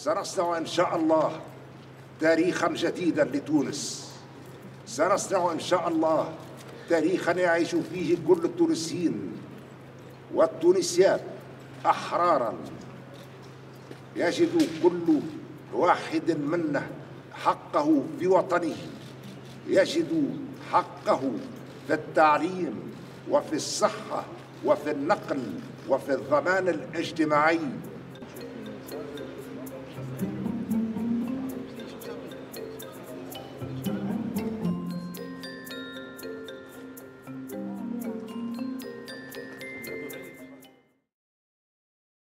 سنصنع إن شاء الله تاريخا جديدا لتونس. سنصنع إن شاء الله تاريخا يعيش فيه كل التونسيين والتونسيات أحرارا، يجد كل واحد منا حقه في وطنه، يجد حقه في التعليم وفي الصحة وفي النقل وفي الضمان الاجتماعي